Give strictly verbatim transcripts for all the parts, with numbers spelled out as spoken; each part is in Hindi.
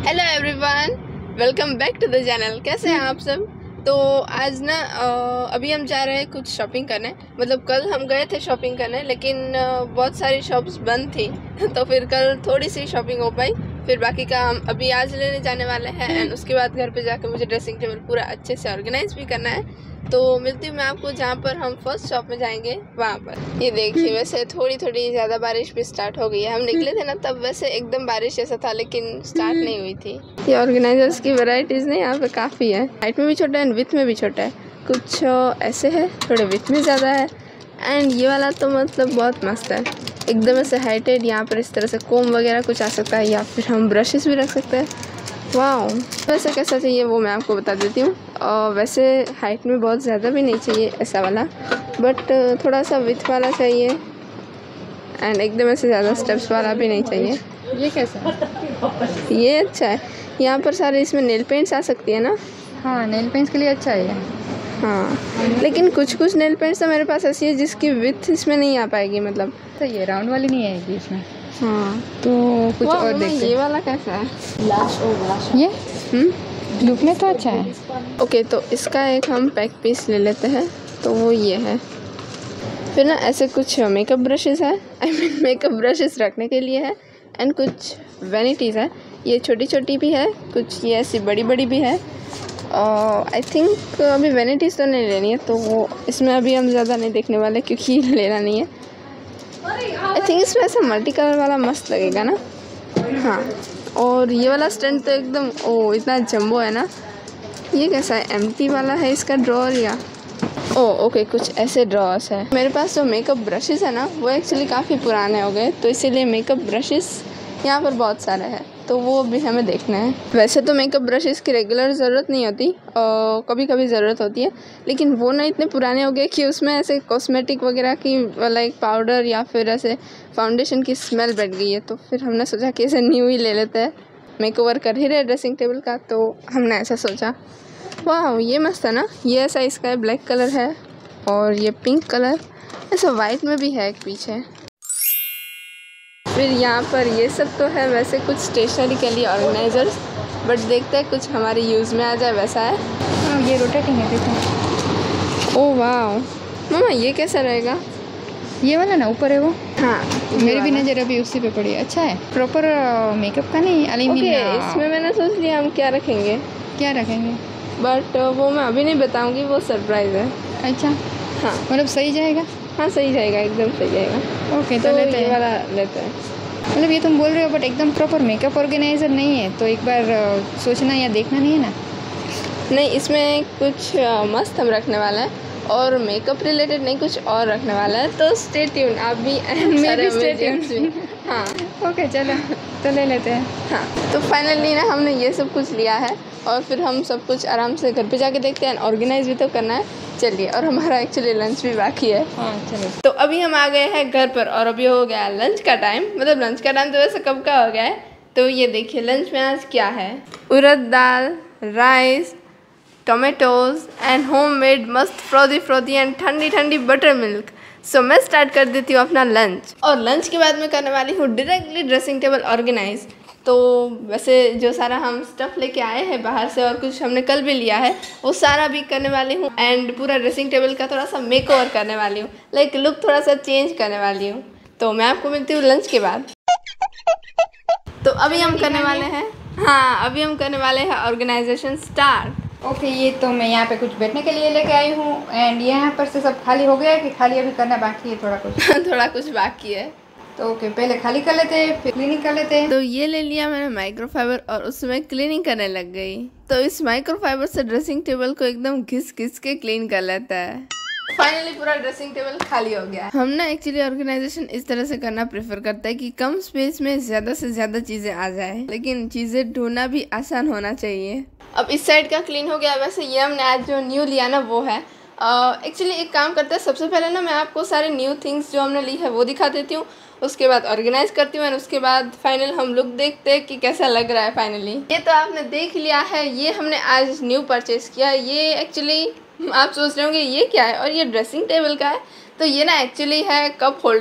Hello everyone, welcome back to the channel. कैसे हैं आप सब? तो आज ना अभी हम जा रहे हैं कुछ शॉपिंग करने। मतलब कल हम गए थे शॉपिंग करने, लेकिन बहुत सारी शॉप्स बंद थी तो फिर कल थोड़ी सी शॉपिंग हो पाई। फिर बाकी का हम अभी आज लेने जाने वाले हैं एंड उसके बाद घर पे जाकर मुझे ड्रेसिंग टेबल पूरा अच्छे से ऑर्गेनाइज भी करना है। तो मिलती हूँ मैं आपको जहाँ पर हम फर्स्ट शॉप में जाएंगे वहाँ पर। ये देखिए, वैसे थोड़ी थोड़ी ज़्यादा बारिश भी स्टार्ट हो गई है। हम निकले थे ना तब वैसे एकदम बारिश जैसा था, लेकिन स्टार्ट नहीं हुई थी। ये ऑर्गेनाइजर्स की वैरायटीज़ नहीं यहाँ पे काफ़ी है। हाइट में भी छोटा है, विथ में भी छोटा है। कुछ ऐसे है, थोड़े विथ में ज़्यादा है। एंड ये वाला तो मतलब बहुत मस्त है, एकदम ऐसे हाइटेड। यहाँ पर इस तरह से कोम वगैरह कुछ आ सकता है, या फिर हम ब्रशेस भी रख सकते हैं। वाह, वैसे कैसा चाहिए वो मैं आपको बता देती हूँ। और वैसे हाइट में बहुत ज़्यादा भी नहीं चाहिए ऐसा वाला, बट थोड़ा सा विथ वाला चाहिए। एंड एकदम ऐसे ज़्यादा स्टेप्स वाला भी नहीं चाहिए। ये कैसा है? ये अच्छा है। यहाँ पर सारे इसमें नेल पेंट्स आ सकती है ना? हाँ, नेल पेंट्स के लिए अच्छा है ये। हाँ, लेकिन कुछ कुछ नेल पेंट्स तो मेरे पास ऐसी है जिसकी विथ इसमें नहीं आ पाएगी। मतलब तो ये राउंड वाली नहीं आएगी इसमें। हाँ, तो कुछ और देखते हैं। ये वाला कैसा है? ये हम्म लुक में तो अच्छा है। ओके, तो इसका एक हम पैक पीस ले लेते हैं। तो वो ये है। फिर ना ऐसे कुछ मेकअप ब्रशेस है, आई मीन मेकअप ब्रशेस रखने के लिए है। एंड कुछ वैनिटीज़ है, ये छोटी छोटी भी है, कुछ ये ऐसी बड़ी बड़ी भी है। आई थिंक अभी वैनिटीज़ तो नहीं लेनी है, तो वो इसमें अभी हम ज़्यादा नहीं देखने वाले क्योंकि लेना नहीं है। आई थिंक इसमें ऐसा मल्टी कलर वाला मस्त लगेगा ना। हाँ, और ये वाला स्टैंड तो एकदम ओ इतना जम्बो है ना। ये कैसा है? एम्प्टी वाला है इसका ड्रॉअर या ओ ओके, कुछ ऐसे ड्रॉअर्स है। मेरे पास जो मेकअप ब्रशेस है ना वो एक्चुअली काफ़ी पुराने हो गए, तो इसीलिए मेकअप ब्रशेस यहाँ पर बहुत सारे हैं, तो वो भी हमें देखना है। वैसे तो मेकअप ब्रशेस की रेगुलर ज़रूरत नहीं होती, और कभी कभी ज़रूरत होती है, लेकिन वो ना इतने पुराने हो गए कि उसमें ऐसे कॉस्मेटिक वगैरह की लाइक पाउडर या फिर ऐसे फाउंडेशन की स्मेल बैठ गई है। तो फिर हमने सोचा कि ऐसे न्यू ही ले लेते हैं, मेकओवर कर ही रहे ड्रेसिंग टेबल का, तो हमने ऐसा सोचा। वाह, ये मस्त है ना। ये ऐसा इसका ब्लैक कलर है और ये पिंक कलर, ऐसा वाइट में भी है एक पीछे। फिर यहाँ पर ये सब तो है वैसे कुछ स्टेशनरी के लिए ऑर्गेनाइजर्स, बट देखते हैं कुछ हमारे यूज़ में आ जाए वैसा है। हाँ, ये रोटेटिंग है, देखो। ओह वाह मम्मा, ये कैसा रहेगा? ये वाला ना ऊपर है वो। हाँ, मेरी भी नज़र अभी उसी पे पड़ी है। अच्छा है, प्रॉपर मेकअप का नहीं, एल्यूमिनियम। ओके, इसमें मैंने सोच लिया हम क्या रखेंगे। क्या रखेंगे? बट वो मैं अभी नहीं बताऊंगी, वो सरप्राइज़ है। अच्छा, हाँ मतलब सही जाएगा। हाँ, सही जाएगा, एकदम सही जाएगा। ओके, तो तो लेते ये हैं। वाला लेते हैं। मतलब ये तुम बोल रहे हो, बट एकदम प्रॉपर मेकअप ऑर्गेनाइजर नहीं है, तो एक बार सोचना या देखना नहीं है ना। नहीं, इसमें कुछ मस्त हम रखने वाला है, और मेकअप रिलेटेड नहीं, कुछ और रखने वाला है। तो स्टे ट्यून, आप भी मैं भी स्टे ट्यून। हाँ ओके, चलो तो ले लेते हैं। हाँ, तो फाइनली ना हमने ये सब कुछ लिया है, और फिर हम सब कुछ आराम से घर पे जाके देखते हैं। ऑर्गेनाइज भी तो करना है, चलिए। और हमारा एक्चुअली लंच भी बाकी है। हाँ चलो। तो अभी हम आ गए हैं घर पर, और अभी हो गया लंच का टाइम। मतलब लंच का टाइम तो वैसे कब का हो गया है। तो ये देखिए लंच में आज क्या है। उड़द दाल, rice, tomatoes and home made मस्त फ्रोदी फ्रोदी एंड ठंडी ठंडी बटर मिल्क। सो मैं स्टार्ट कर देती हूँ अपना लंच, और लंच के बाद मैं करने वाली हूँ डायरेक्टली ड्रेसिंग टेबल ऑर्गेनाइज। तो वैसे जो सारा हम स्टफ़ लेके आए हैं बाहर से, और कुछ हमने कल भी लिया है, वो सारा भी करने वाली हूँ। एंड पूरा ड्रेसिंग टेबल का थोड़ा सा मेकओवर करने वाली हूँ, लाइक लुक थोड़ा सा चेंज करने वाली हूँ। तो मैं आपको मिलती हूँ लंच के बाद। तो अभी हम करने वाले हैं, हाँ अभी हम करने वाले हैं ऑर्गेनाइजेशन स्टार्ट। ओके, ये तो मैं यहाँ पे कुछ बैठने के लिए लेके आई हूँ। एंड यहाँ पर से सब खाली हो गया है कि खाली अभी करना बाकी है थोड़ा कुछ? थोड़ा कुछ बाकी है। तो ओके, पहले खाली कर लेते हैं, फिर क्लीनिंग कर लेते हैं। तो ये ले लिया मैंने माइक्रोफाइबर, और उसमें क्लीनिंग करने लग गई। तो इस माइक्रोफाइबर से ड्रेसिंग टेबल को एकदम घिस घिस के क्लीन कर लेता है। फाइनली पूरा ड्रेसिंग टेबल खाली हो गया। हम ना एक्चुअली ऑर्गेनाइजेशन इस तरह से करना प्रेफर करते हैं कि कम स्पेस में ज्यादा से ज्यादा चीजें आ जाए, लेकिन चीजें ढूंढना भी आसान होना चाहिए। अब इस साइड का क्लीन हो गया। वैसे ये हमने आज जो न्यू लिया ना वो है। एक्चुअली uh, एक काम करते हैं, सबसे पहले ना मैं आपको सारे न्यू थिंग्स जो हमने ली है वो दिखा देती हूँ, उसके बाद ऑर्गेनाइज करती हूँ, और उसके बाद फाइनल हम लुक देखते हैं कि कैसा लग रहा है फाइनली। ये तो आपने देख लिया है, ये हमने आज न्यू परचेज़ किया। ये एक्चुअली आप सोच रहे होंगे ये क्या है, और ये ड्रेसिंग टेबल का है। तो ये ना एक्चुअली है कप होल्डर,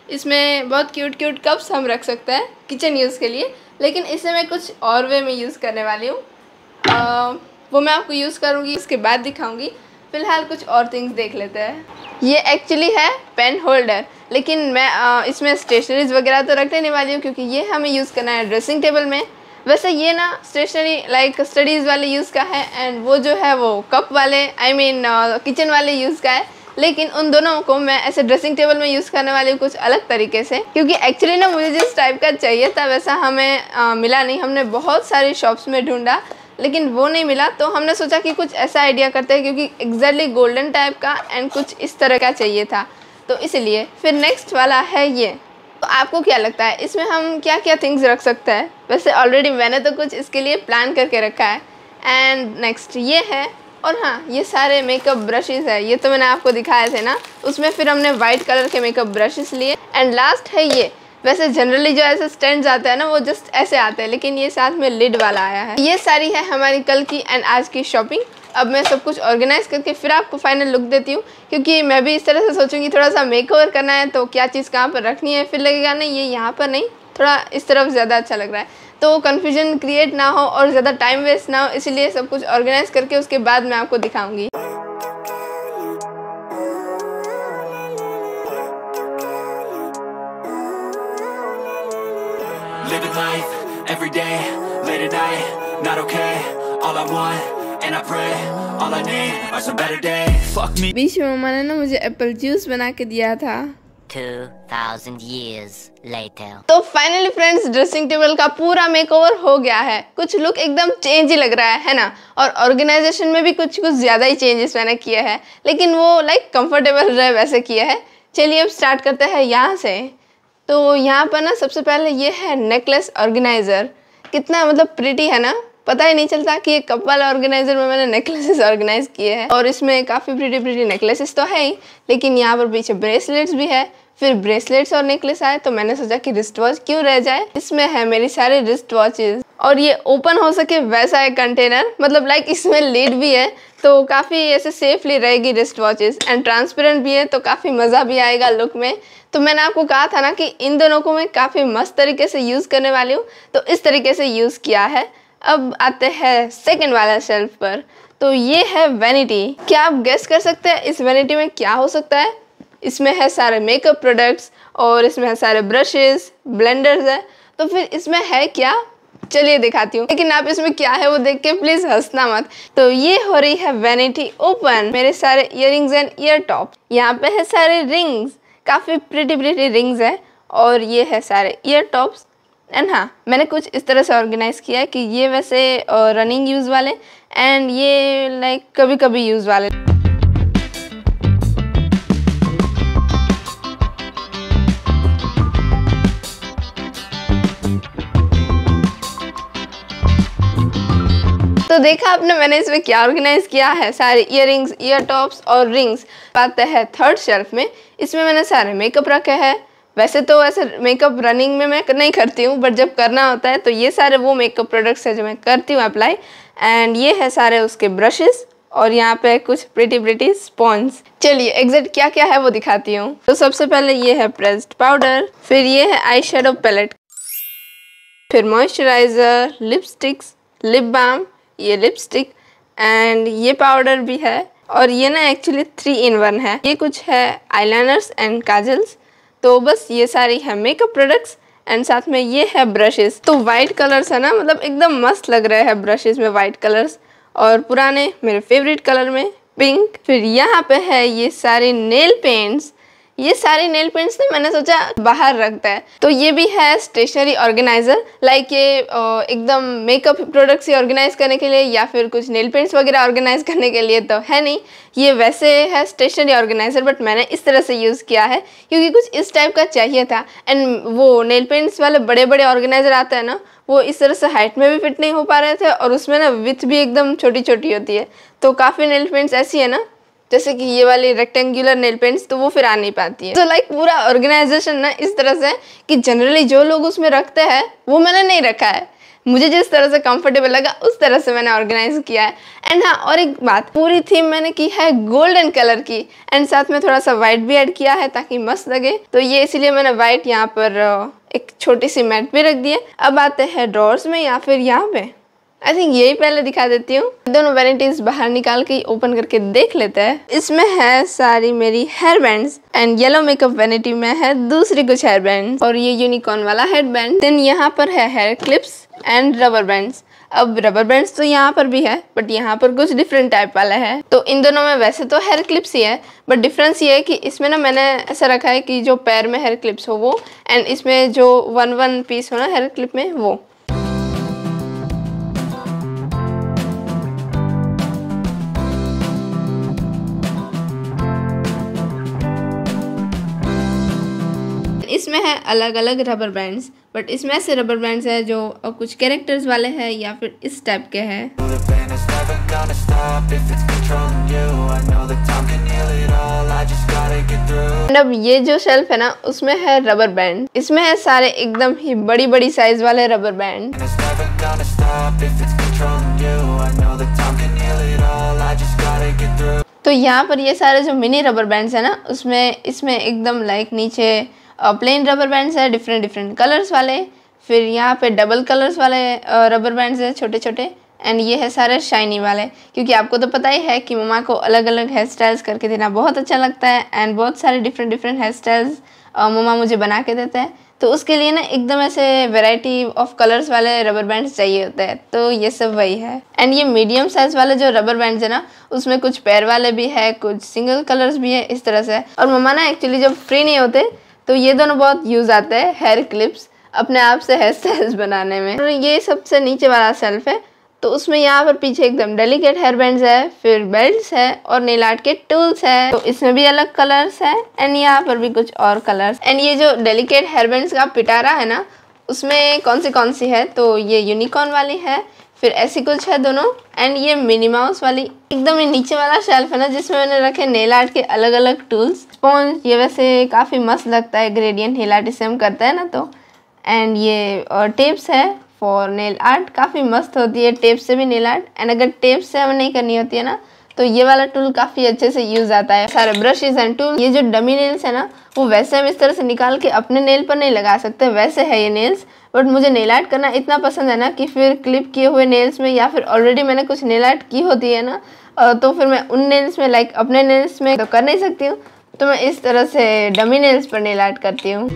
इसमें बहुत क्यूट क्यूट कप्स हम रख सकते हैं किचन यूज़ के लिए, लेकिन इसे मैं कुछ और वे में यूज़ करने वाली हूँ। वो मैं आपको यूज़ करूँगी, उसके बाद दिखाऊँगी। फ़िलहाल कुछ और थिंग्स देख लेते हैं। ये एक्चुअली है पेन होल्डर, लेकिन मैं आ, इसमें स्टेशनरीज वगैरह तो रखने नहीं वाली हूँ क्योंकि ये हमें यूज़ करना है ड्रेसिंग टेबल में। वैसे ये ना स्टेशनरी लाइक स्टडीज़ वाले यूज़ का है, एंड वो जो है वो कप वाले आई मीन किचन वाले यूज़ का है, लेकिन उन दोनों को मैं ऐसे ड्रेसिंग टेबल में यूज़ करने वाली हूँ कुछ अलग तरीके से, क्योंकि एक्चुअली ना मुझे जिस टाइप का चाहिए था वैसा हमें आ, मिला नहीं। हमने बहुत सारी शॉप्स में ढूंढा लेकिन वो नहीं मिला, तो हमने सोचा कि कुछ ऐसा आइडिया करते हैं क्योंकि एग्जैक्टली गोल्डन टाइप का एंड कुछ इस तरह का चाहिए था, तो इसलिए। फिर नेक्स्ट वाला है ये। तो आपको क्या लगता है इसमें हम क्या क्या थिंग्स रख सकते हैं? वैसे ऑलरेडी मैंने तो कुछ इसके लिए प्लान करके रखा है। एंड नेक्स्ट ये है, और हाँ ये सारे मेकअप ब्रशेज़ है, ये तो मैंने आपको दिखाए थे ना, उसमें फिर हमने वाइट कलर के मेकअप ब्रशेस लिए। एंड लास्ट है ये। वैसे जनरली जो ऐसे स्टैंड्स आते हैं ना वो जस्ट ऐसे आते हैं, लेकिन ये साथ में लिड वाला आया है। ये सारी है हमारी कल की एंड आज की शॉपिंग। अब मैं सब कुछ ऑर्गेनाइज करके फिर आपको फाइनल लुक देती हूँ, क्योंकि मैं भी इस तरह से सोचूंगी थोड़ा सा मेकओवर करना है तो क्या चीज़ कहाँ पर रखनी है, फिर लगेगा नहीं ये यहाँ पर नहीं, थोड़ा इस तरफ ज़्यादा अच्छा लग रहा है, तो कन्फ्यूजन क्रिएट ना हो और ज़्यादा टाइम वेस्ट ना हो, इसलिए सब कुछ ऑर्गेनाइज करके उसके बाद मैं आपको दिखाऊँगी। Living life, every day, late at night, not okay, all I want, and I pray, all I need are some better days, fuck me। बीच में मम्मा ने ना मुझे एप्पल जूस बना के दिया था। two thousand years later। तो फाइनली फ्रेंड्स ड्रेसिंग टेबल का पूरा मेकओवर हो गया है, कुछ लुक एकदम चेंज ही लग रहा है है ना, और ऑर्गेनाइजेशन में भी कुछ कुछ ज़्यादा ही चेंजेस मैंने किए हैं, लेकिन वो लाइक कंफर्टेबल रहे वैसे किए हैं। चलिए अब स्टार्ट करते हैं यहाँ से। तो यहाँ पर ना सबसे पहले ये है नेकलेस ऑर्गेनाइज़र। कितना मतलब प्रिटी है ना, पता ही नहीं चलता कि ये कप वाला ऑर्गेनाइज़र में मैंने नेकलेसेस ऑर्गेनाइज किए हैं, और इसमें काफ़ी प्रिटी प्रिटी नेकलेसेस तो है ही, लेकिन यहाँ पर पीछे ब्रेसलेट्स भी है। फिर ब्रेसलेट्स और नेकलेस आए तो मैंने सोचा कि रिस्ट वॉच क्यों रह जाए, इसमें है मेरी सारी रिस्ट वॉचेस, और ये ओपन हो सके वैसा है कंटेनर, मतलब लाइक इसमें लीड भी है तो काफ़ी ऐसे सेफली रहेगी रिस्ट वॉचेस, एंड ट्रांसपेरेंट भी है तो काफ़ी मज़ा भी आएगा लुक में। तो मैंने आपको कहा था ना कि इन दोनों को मैं काफ़ी मस्त तरीके से यूज़ करने वाली हूँ, तो इस तरीके से यूज़ किया है। अब आते हैं सेकंड वाला शेल्फ पर। तो ये है वैनिटी। क्या आप गेस कर सकते हैं इस वैनिटी में क्या हो सकता है? इसमें है सारे मेकअप प्रोडक्ट्स, और इसमें है सारे ब्रशेस, ब्लेंडर्स है, तो फिर इसमें है क्या? चलिए दिखाती हूँ, लेकिन आप इसमें क्या है वो देख के प्लीज़ हंसना मत। तो ये हो रही है वैनिटी ओपन। मेरे सारे इयररिंग्स एंड ईयर टॉप, यहाँ पे है सारे रिंग्स, काफ़ी प्रिटी प्रिटी रिंग्स है, और ये है सारे ईयर टॉप्स। एंड हाँ मैंने कुछ इस तरह से ऑर्गेनाइज़ किया है कि ये वैसे रनिंग यूज़ वाले, एंड ये लाइक कभी कभी यूज़ वाले। तो देखा आपने मैंने इसमें क्या ऑर्गेनाइज किया है, सारे इयररिंग्स, ईयर टॉप्स और रिंग्स। आते हैं थर्ड शेल्फ में, इसमें मैंने सारे मेकअप रखे हैं। वैसे तो ऐसे मेकअप रनिंग में मैं नहीं करती हूँ, बट जब करना होता है तो ये सारे वो मेकअप प्रोडक्ट्स हैं जो मैं करती हूँ अप्लाई। एंड ये है सारे उसके ब्रशेस, और यहाँ पे कुछ प्रिटी प्रिटी स्पॉन्ज। चलिए एग्जैक्ट क्या क्या है वो दिखाती हूँ। तो सबसे पहले ये है प्रेस्ड पाउडर, फिर ये है आई शेडो पैलेट, फिर मॉइस्चराइज़र, लिपस्टिक्स, लिप बाम, ये लिपस्टिक, एंड ये पाउडर भी है, और ये ना एक्चुअली थ्री इन वन है। ये कुछ है आईलाइनर्स एंड काजल्स। तो बस ये सारी है मेकअप प्रोडक्ट्स, एंड साथ में ये है ब्रशेस। तो वाइट कलर्स है ना, मतलब एकदम मस्त लग रहे हैं ब्रशेस में वाइट कलर्स, और पुराने मेरे फेवरेट कलर में पिंक। फिर यहाँ पे है ये सारे नेल पेंट्स। ये सारी नेल पेंट्स ने मैंने सोचा बाहर रखता है, तो ये भी है स्टेशनरी ऑर्गेनाइज़र, लाइक ये एकदम मेकअप प्रोडक्ट्स ही ऑर्गेनाइज करने के लिए या फिर कुछ नेल पेंट्स वगैरह ऑर्गेनाइज करने के लिए तो है नहीं। ये वैसे है स्टेशनरी ऑर्गेनाइज़र, बट मैंने इस तरह से यूज़ किया है क्योंकि कुछ इस टाइप का चाहिए था। एंड वो नेल पेंट्स वाले बड़े बड़े ऑर्गेनाइज़र आते हैं ना, वो इस तरह से हाइट में भी फिट नहीं हो पा रहे थे, और उसमें ना विथ भी एकदम छोटी छोटी होती है। तो काफ़ी नेल पेंट्स ऐसी है ना, जैसे कि ये वाली रेक्टेंगुलर नेल पेंट्स, तो वो फिर आ नहीं पाती है। तो लाइक पूरा ऑर्गेनाइजेशन ना इस तरह से कि जनरली जो लोग उसमें रखते हैं वो मैंने नहीं रखा है। मुझे जिस तरह से कंफर्टेबल लगा उस तरह से मैंने ऑर्गेनाइज किया है। एंड हाँ, और एक बात, पूरी थीम मैंने की है गोल्डन कलर की एंड साथ में थोड़ा सा वाइट भी ऐड किया है ताकि मस्त लगे। तो ये इसीलिए मैंने वाइट यहाँ पर एक छोटी सी मैट भी रख दी है। अब आते हैं ड्रॉर्स में या फिर यहाँ पे, आई थिंक यही पहले दिखा देती हूँ। दोनों वैनिटीज बाहर निकाल के ओपन करके देख लेते हैं। इसमें है सारी मेरी hair bands and yellow makeup vanity में है दूसरी कुछ हेयर बैंड्स और ये यूनिकॉर्न वाला हेड बैंड। देन यहाँ पर है hair clips and rubber bands. अब रबर बैंड्स तो यहाँ पर भी है बट यहाँ पर कुछ डिफरेंट टाइप वाला है। तो इन दोनों में वैसे तो हेयर क्लिप्स ही है बट डिफरेंस ये है कि इसमें ना मैंने ऐसा रखा है कि जो पैर में हेयर क्लिप्स हो वो, एंड इसमें जो वन वन पीस हो ना हेयर क्लिप में वो। इसमें है अलग अलग रबर बैंड्स बट इसमें ऐसे रबर बैंड्स है जो कुछ कैरेक्टर्स वाले हैं या फिर इस टाइप के हैं। अब ये जो शेल्फ है ना उसमें है रबर बैंड। इसमें है सारे एकदम ही बड़ी बड़ी साइज वाले रबर बैंड। तो यहाँ पर ये सारे जो मिनी रबर बैंड्स है ना उसमें इसमें एकदम लाइक नीचे प्लेन रबर बैंड्स है डिफरेंट डिफरेंट कलर्स वाले, फिर यहाँ पे डबल कलर्स वाले रबर बैंड्स है छोटे छोटे, एंड ये है सारे शाइनी वाले। क्योंकि आपको तो पता ही है कि मम्मा को अलग अलग हेयर स्टाइल्स करके देना बहुत अच्छा लगता है एंड बहुत सारे डिफरेंट डिफरेंट हेयर स्टाइल्स मम्मा मुझे बना के देते हैं। तो उसके लिए ना एकदम ऐसे वैरायटी ऑफ कलर्स वाले रबर बैंड्स चाहिए होते हैं। तो ये सब वही है। एंड ये मीडियम साइज वाले जो रबर बैंड्स है ना उसमें कुछ पैर वाले भी है, कुछ सिंगल कलर्स भी है, इस तरह से। और मम्मा ना एक्चुअली जब फ्री नहीं होते तो ये दोनों बहुत यूज़ आते हैं हेयर क्लिप्स अपने आप से हेयर स्टाइल्स बनाने में। और ये सबसे नीचे वाला शेल्फ है तो उसमें यहाँ पर पीछे एकदम डेलिकेट हेयर बैंड्स है, फिर बेल्ट्स है और नेल आर्ट के टूल्स है। तो इसमें भी अलग कलर्स है एंड यहाँ पर भी कुछ और कलर्स। एंड ये जो डेलिकेट हेयर बैंड्स का पिटारा है ना उसमें कौन सी कौन सी है, तो ये यूनिकॉर्न वाली है, फिर ऐसी कुछ है दोनों, एंड ये मिनी माउस वाली। एकदम ये नीचे वाला शेल्फ है ना जिसमें मैंने रखे नेल आर्ट के अलग अलग टूल्स। स्पॉन्ज ये वैसे काफ़ी मस्त लगता है, ग्रेडियंट नेल आर्ट इसे हम करते हैं ना तो। एंड ये और टेप्स है फॉर नेल आर्ट, काफ़ी मस्त होती है टेप से भी नेल आर्ट। एंड अगर टेप से हमें नहीं करनी होती है ना तो ये वाला टूल काफ़ी अच्छे से यूज़ आता है। सारे ब्रशेज एंड टूल। ये जो डमी नेल्स है ना वो वैसे हम इस तरह से निकाल के अपने नेल पर नहीं लगा सकते, वैसे है ये नेल्स। बट मुझे नेल आर्ट करना इतना पसंद है ना कि फिर क्लिप किए हुए नेल्स में या फिर ऑलरेडी मैंने कुछ नेल आर्ट की होती है ना तो फिर मैं उन नेल्स में लाइक अपने नेल्स में तो कर नहीं सकती हूँ, तो मैं इस तरह से डमी नेल्स पर नेल आर्ट करती हूँ।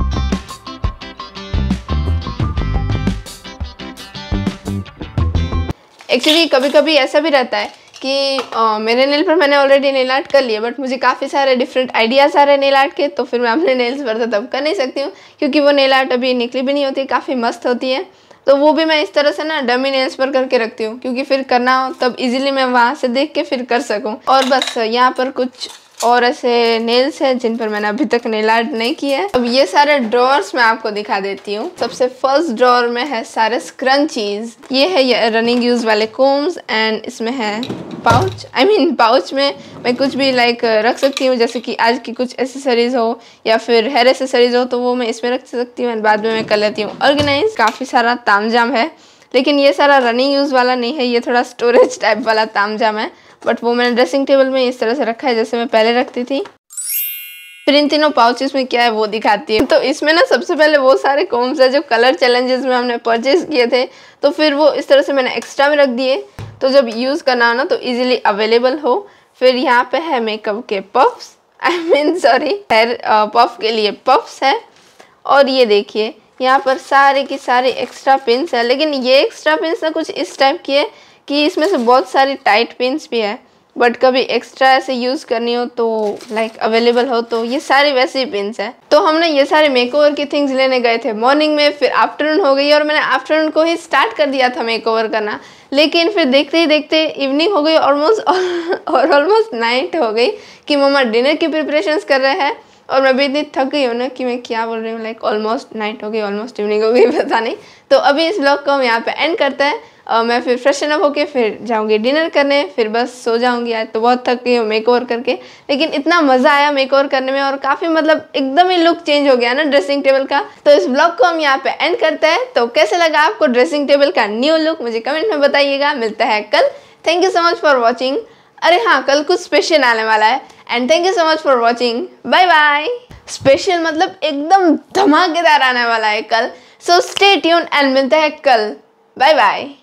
एक्चुअली कभी कभी ऐसा भी रहता है कि आ, मेरे नेल पर मैंने ऑलरेडी नेल आर्ट कर लिया बट मुझे काफ़ी सारे डिफरेंट आइडियाज़ आ रहे हैं नेल आर्ट के, तो फिर मैं अपने नेल्स पर तो तब कर नहीं सकती हूँ क्योंकि वो नेल आर्ट अभी निकली भी नहीं होती, काफ़ी मस्त होती है। तो वो भी मैं इस तरह से ना डमी नेल्स पर करके रखती हूँ क्योंकि फिर करना हो तब इजीली मैं वहाँ से देख के फिर कर सकूँ। और बस यहाँ पर कुछ और ऐसे नेल्स हैं जिन पर मैंने अभी तक नेल आर्ट नहीं किया है। अब ये सारे ड्रॉर्स मैं आपको दिखा देती हूँ। सबसे फर्स्ट ड्रॉर में है सारे स्क्रंचीज। ये है ये रनिंग यूज वाले कोम्स एंड इसमें है पाउच। आई मीन पाउच में मैं कुछ भी लाइक रख सकती हूँ, जैसे कि आज की कुछ एसेसरीज हो या फिर हेयर एसेसरीज हो तो वो मैं इसमें रख सकती हूँ एंड बाद में मैं कर लेती हूँ ऑर्गेनाइज। काफ़ी सारा तामझाम है लेकिन ये सारा रनिंग यूज़ वाला नहीं है, ये थोड़ा स्टोरेज टाइप वाला तामझाम है। बट वो मैंने ड्रेसिंग टेबल में इस तरह से रखा है जैसे मैं पहले रखती थी। फिर इन तीनों पाउचेस में क्या है वो दिखाती हूँ। तो इसमें ना सबसे पहले वो सारे कोम्स है जो कलर चैलेंजेस में हमने परचेज किए थे, तो फिर वो इस तरह से मैंने एक्स्ट्रा में रख दिए तो जब यूज़ करना हो ना तो इजीली अवेलेबल हो। फिर यहाँ पे है मेकअप के puffs, I mean sorry hair puff के लिए पफ्स है। और ये देखिए यहाँ पर सारे की सारी एक्स्ट्रा पिन्स है, लेकिन ये एक्स्ट्रा पिन्स ना कुछ इस टाइप की है कि इसमें से बहुत सारी टाइट पिन्स भी है, बट कभी एक्स्ट्रा ऐसे यूज़ करनी हो तो लाइक अवेलेबल हो तो ये सारी वैसी पिन्स है। तो हमने ये सारे मेकओवर की थिंग्स लेने गए थे मॉर्निंग में, फिर आफ्टरनून हो गई और मैंने आफ्टरनून को ही स्टार्ट कर दिया था मेकओवर करना, लेकिन फिर देखते ही देखते इवनिंग हो गई ऑलमोस्ट और ऑलमोस्ट नाइट हो गई कि मम्मा डिनर की प्रिपरेशंस कर रहे हैं और मैं भी इतनी थक गई हूँ ना कि मैं क्या बोल रही हूँ, लाइक ऑलमोस्ट नाइट हो गई, ऑलमोस्ट इवनिंग हो गई, पता नहीं। तो अभी इस ब्लॉग को हम यहाँ पे एंड करते हैं। uh, मैं फिर फ्रेशन अप होके फिर जाऊंगी डिनर करने, फिर बस सो जाऊंगी। आज तो बहुत थक गई हूँ मेक ओवर करके, लेकिन इतना मज़ा आया मेक ओवर करने में और काफ़ी मतलब एकदम ही लुक चेंज हो गया ना ड्रेसिंग टेबल का। तो इस ब्लॉग को हम यहाँ पे एंड करते हैं। तो कैसे लगा आपको ड्रेसिंग टेबल का न्यू लुक मुझे कमेंट में बताइएगा। मिलता है कल। Thank you so much for watching. अरे हाँ, कल कुछ स्पेशल आने वाला है and thank you so much for watching. Bye bye. Special मतलब एकदम धमाकेदार आने वाला है कल। सो स्टे ट्यून एंड मिलते हैं कल। Bye bye.